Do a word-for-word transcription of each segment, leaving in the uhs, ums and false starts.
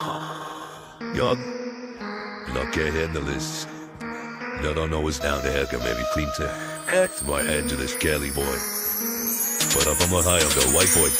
Jag, jag kan handle this. Jag don't know what's down the heck of maybe clean to act my Angeles Kelly boy. But up on my high on the white boy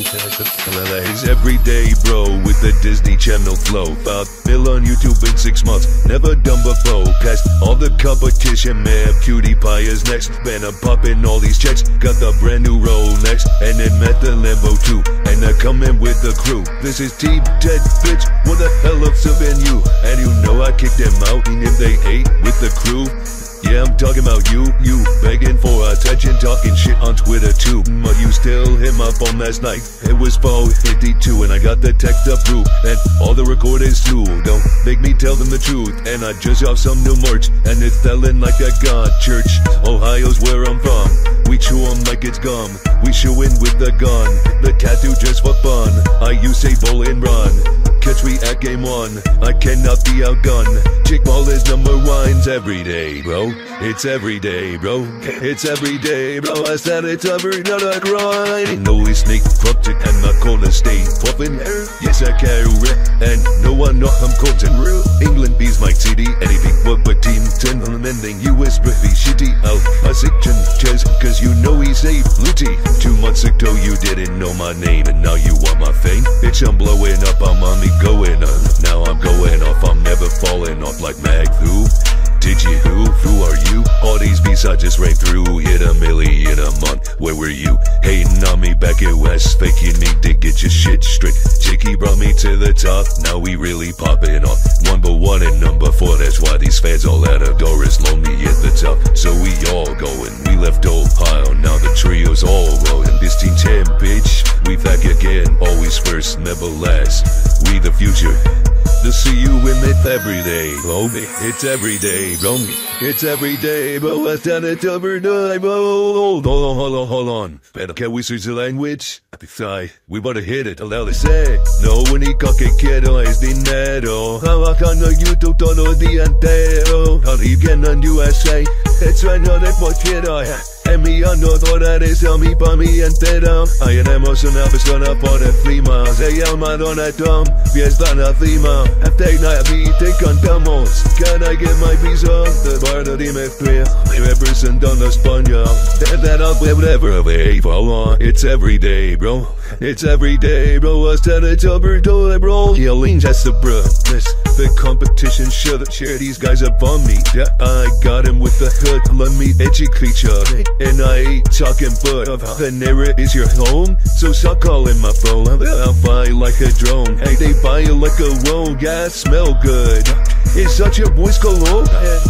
He's every day bro with the Disney Channel flow. About bill on YouTube in six months, never done before. Past all the competition, man, Cutie Pie is next. Man, I'm popping all these checks, got the brand new Rolex. And then met the Lambo too, and I come in with the crew. This is Team Ted, bitch, what the hell up's up in you? And you know I kicked them out, and if they ate with the crew. Yeah, I'm talking about you, you begging for attention, talking shit on Twitter too. But you still hit my phone last night. It was four fifty-two and I got the text approved, and all the recordings too. Don't make me tell them the truth. And I just off some new merch, and it's selling like a god church. Ohio's where I'm from. We chew 'em like it's gum. We shooin' with the gun. The tattoo just for fun. I use a bowl and run. Catch me at game one, I cannot be outgunned. Chick ball is number one's every day, bro. It's every day, bro. It's every day, bro. I said it's every night I grind. Ain't no snake corrupted and my corner stay poppin'. Yes, I carry it, and no one know I'm coaching. England bees my city, anything but but team ten. I'm ending U S pretty shitty. I'll I section chess, cause you know he's safe. Looty. Two months ago you didn't know my name, and now you want my fame. Bitch, I'm blowing up, I'm on me going on. Now I'm going off, I'm never falling off like Mag Who? Did you who? Who are you? All these beats I just ran through, hit a milli in a month. Where were you? Hating on me back at West, fake you need to get your shit straight. Chicky brought me to the top, now we really popping off. Number one and number four, that's why these fans all out of door is lonely at the top. So we all going, we left Ohio, now the trio's all rolling. This team ten, bitch, we back again, always first, never last. We the future. To see you in it every day, bro. It's every day, bro. It's every day, bro. I stand it every day, bro. Hold on, hold on, hold on. Better can we switch the language? Sorry, we better hit it. Allow the say. No, when he que quiero es dinero. Trabajando YouTube todo el día entero. How do you get on U S A? It's right now that what quiero. Enviando dólares a mi pa' mi entera. Ahí tenemos una persona por encima. Se llama Donatón, fiesta en la cima. After night te cantamos. Can I get my visa? The bar de dime fría. Me representando España. That up whatever they follow. It's every day, bro. It's every day, bro. I said it's every day, bro. Yelling just a bro. This the competition should share these guys up on me. Yeah, I got him with the hood. Let me educate you. And I ain't talking but Panera is your home, so stop calling my phone. I'll buy like a drone. Hey, they buy you like a roll. Gas smell good. Is that your boy's cologne?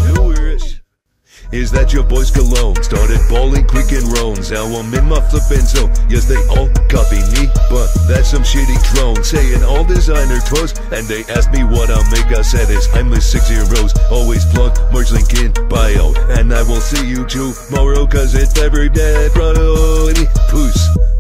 Is that your boy's cologne? Started bowling quick and roans. Now I'm in my flippin' zone. Yes, they all copy me, but that's some shitty drone saying all designer clothes. And they asked me what I'll make. I said it's I'm the six zeros. Always plug merch link in bio. And I will see you tomorrow, cause it's every day, bro. Peace.